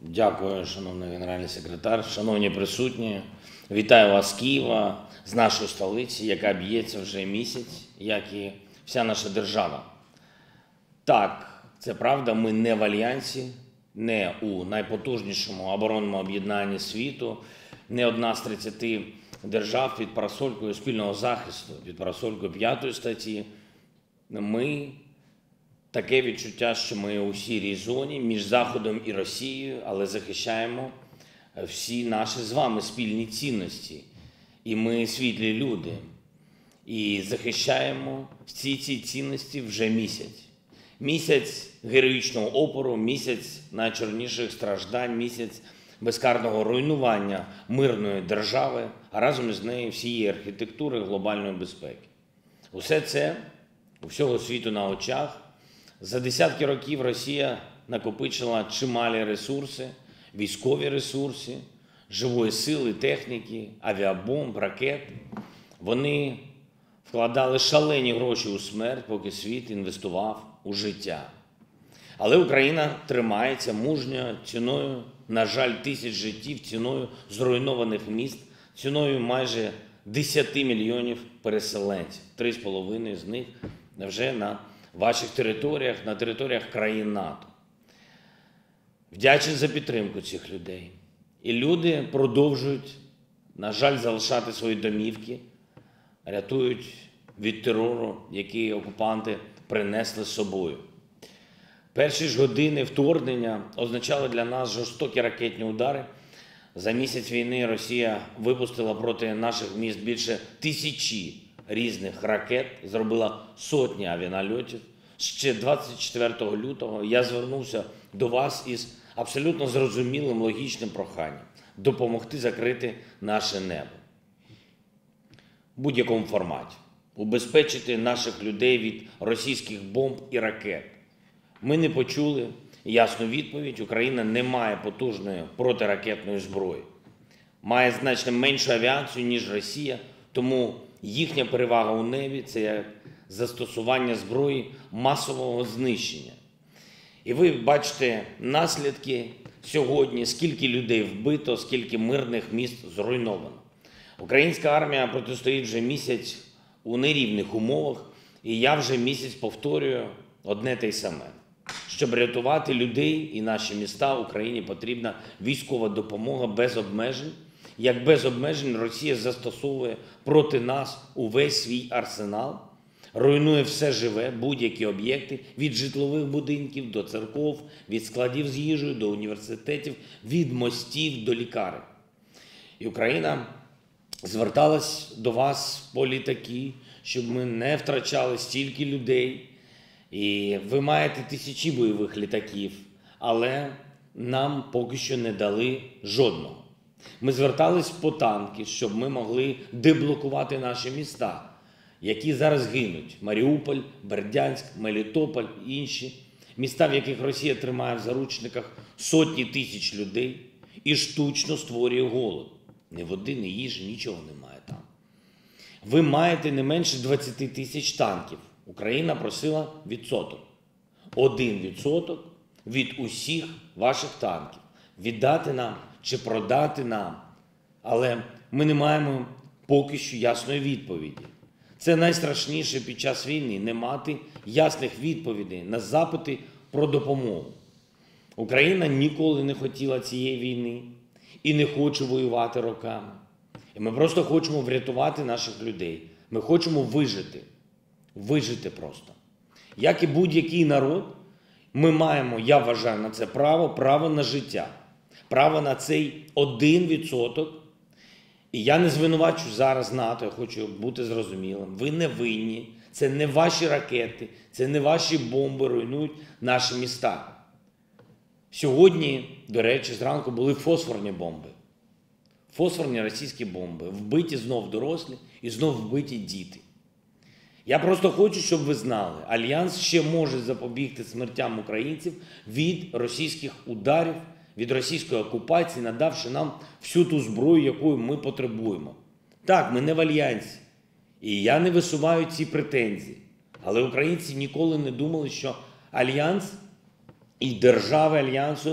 Дякую, шановний генеральний секретар, шановні присутні. Вітаю вас з Києва, з нашої столиці, яка б'ється вже місяць, як і вся наша держава. Так, це правда, ми не в Альянсі, не у найпотужнішому оборонному об'єднанні світу, не одна з 30 держав під парасолькою спільного захисту, під парасолькою 5 статті. Ми таке відчуття, що ми у сірій зоні між Заходом і Росією, але захищаємо всі наші з вами спільні цінності. І ми світлі люди. І захищаємо всі ці цінності вже місяць. Місяць героїчного опору, місяць найчорніших страждань, місяць безкарного руйнування мирної держави, а разом із нею всієї архітектури глобальної безпеки. Усе це у всього світу на очах. За десятки років Росія накопичила чималі ресурси, військові ресурси, живої сили, техніки, авіабомб, ракет. Вони вкладали шалені гроші у смерть, поки світ інвестував у життя. Але Україна тримається мужньо ціною, на жаль, тисяч життів, ціною зруйнованих міст, ціною майже 10 мільйонів переселенців. 3,5 з них вже на ваших територіях, на територіях країн НАТО. Вдячний за підтримку цих людей. І люди продовжують, на жаль, залишати свої домівки, рятують від терору, який окупанти принесли з собою. Перші ж години вторгнення означали для нас жорстокі ракетні удари. За місяць війни Росія випустила проти наших міст більше 1000 різних ракет, зробила сотні авіанальотів. Ще 24 лютого я звернувся до вас із абсолютно зрозумілим логічним проханням допомогти закрити наше небо в будь-якому форматі, убезпечити наших людей від російських бомб і ракет. Ми не почули ясну відповідь: Україна не має потужної протиракетної зброї, має значно меншу авіацію, ніж Росія, тому їхня перевага у небі – це як застосування зброї масового знищення. І ви бачите наслідки сьогодні, скільки людей вбито, скільки мирних міст зруйновано. Українська армія протистоїть вже місяць у нерівних умовах, і я вже місяць повторюю одне те й саме. Щоб рятувати людей і наші міста, Україні потрібна військова допомога без обмежень. Як без обмежень Росія застосовує проти нас увесь свій арсенал, руйнує все живе, будь-які об'єкти, від житлових будинків до церков, від складів з їжею до університетів, від мостів до лікарень. І Україна зверталась до вас по літаки, щоб ми не втрачали стільки людей. І ви маєте тисячі бойових літаків, але нам поки що не дали жодного. Ми звертались по танки, щоб ми могли деблокувати наші міста, які зараз гинуть. Маріуполь, Бердянськ, Мелітополь і інші. Міста, в яких Росія тримає в заручниках сотні тисяч людей і штучно створює голод. Ні води, ні їжі, нічого немає там. Ви маєте не менше 20 тисяч танків. Україна просила відсоток. 1% від усіх ваших танків. Віддати нам чи продати нам. Але ми не маємо поки що ясної відповіді. Це найстрашніше під час війни – не мати ясних відповідей на запити про допомогу. Україна ніколи не хотіла цієї війни і не хоче воювати роками. І ми просто хочемо врятувати наших людей. Ми хочемо вижити. Вижити просто. Як і будь-який народ, ми маємо, я вважаю, на це право на життя. Право на цей 1%. І я не звинувачу зараз НАТО, я хочу бути зрозумілим. Ви не винні, це не ваші ракети, це не ваші бомби руйнують наші міста. Сьогодні, до речі, зранку були фосфорні бомби. Фосфорні російські бомби. Вбиті знов дорослі і знов вбиті діти. Я просто хочу, щоб ви знали, Альянс ще може запобігти смертям українців від російських ударів, від російської окупації, надавши нам всю ту зброю, якої ми потребуємо. Так, ми не в Альянсі, і я не висуваю ці претензії. Але українці ніколи не думали, що Альянс і держави Альянсу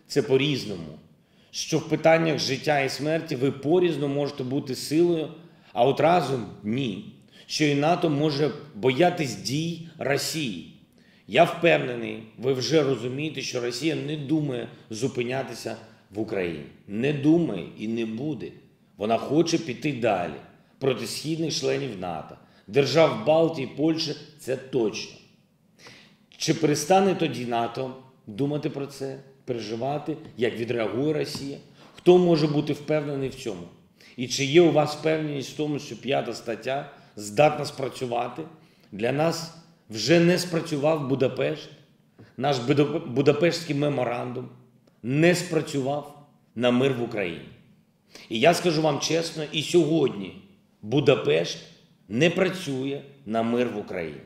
це по-різному. Що в питаннях життя і смерті ви порізно можете бути силою, а от разом – ні. Що і НАТО може боятись дій Росії. Я впевнений, ви вже розумієте, що Росія не думає зупинятися в Україні. Не думає і не буде. Вона хоче піти далі проти східних членів НАТО, держав Балтії, Польщі – це точно. Чи перестане тоді НАТО думати про це, переживати, як відреагує Росія? Хто може бути впевнений в цьому? І чи є у вас впевненість в тому, що 5 стаття здатна спрацювати? Для нас вже не спрацював Будапешт, наш Будапештський меморандум не спрацював на мир в Україні. І я скажу вам чесно, і сьогодні Будапешт не працює на мир в Україні.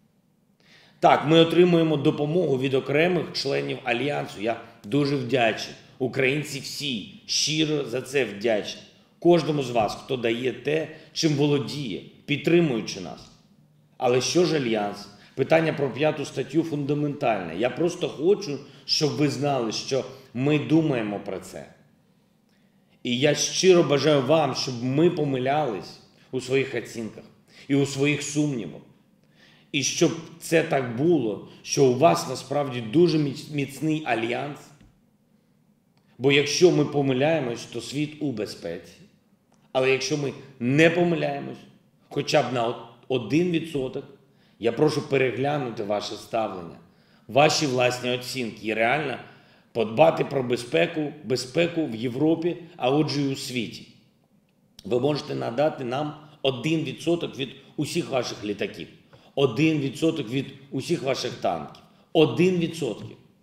Так, ми отримуємо допомогу від окремих членів Альянсу. Я дуже вдячний. Українці всі щиро за це вдячні. Кожному з вас, хто дає те, чим володіє, підтримуючи нас. Але що ж Альянс? Питання про 5 статтю фундаментальне. Я просто хочу, щоб ви знали, що ми думаємо про це. І я щиро бажаю вам, щоб ми помилялись у своїх оцінках і у своїх сумнівах. І щоб це так було, що у вас насправді дуже міцний альянс. Бо якщо ми помиляємось, то світ у безпеці. Але якщо ми не помиляємось, хоча б на 1%, я прошу переглянути ваше ставлення, ваші власні оцінки і реально подбати про безпеку в Європі, а отже і у світі. Ви можете надати нам 1% від усіх ваших літаків, 1% від усіх ваших танків, 1%.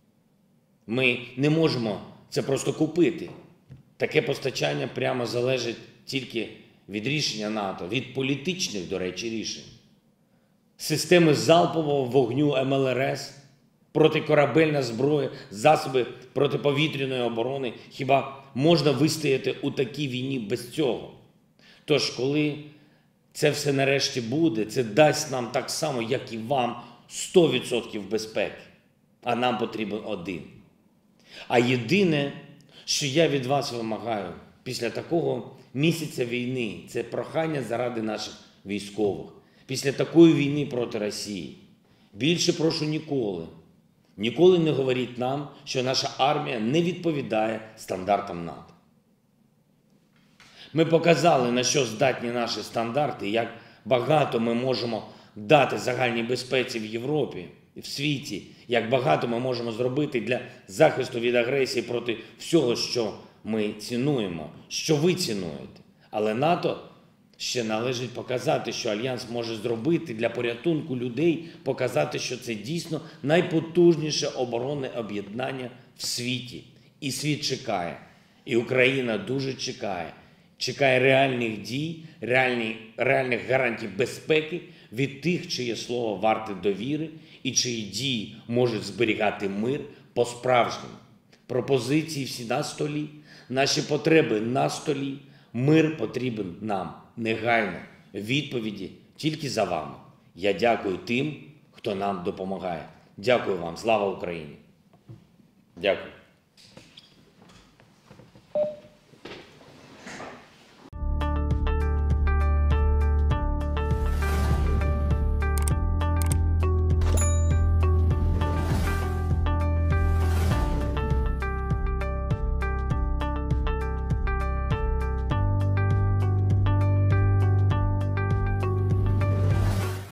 Ми не можемо це просто купити. Таке постачання прямо залежить тільки від рішення НАТО, від політичних, до речі, рішень. Системи залпового вогню МЛРС, протикорабельна зброя, засоби протиповітряної оборони. Хіба можна вистояти у такій війні без цього? Тож, коли це все нарешті буде, це дасть нам так само, як і вам, 100% безпеки. А нам потрібен 1%. А єдине, що я від вас вимагаю після такого місяця війни, це прохання заради наших військових. Після такої війни проти Росії. Більше прошу ніколи не говоріть нам, що наша армія не відповідає стандартам НАТО. Ми показали, на що здатні наші стандарти, як багато ми можемо дати загальній безпеці в Європі і в світі, як багато ми можемо зробити для захисту від агресії проти всього, що ми цінуємо, що ви цінуєте. Але НАТО ще належить показати, що Альянс може зробити для порятунку людей, показати, що це дійсно найпотужніше оборонне об'єднання в світі. І світ чекає, і Україна дуже чекає. Чекає реальних дій, реальних гарантій безпеки від тих, чиє слово варте довіри і чиї дії можуть зберігати мир по-справжньому. Пропозиції всі на столі, наші потреби на столі. Мир потрібен нам негайно. Відповіді тільки за вами. Я дякую тим, хто нам допомагає. Дякую вам. Слава Україні! Дякую.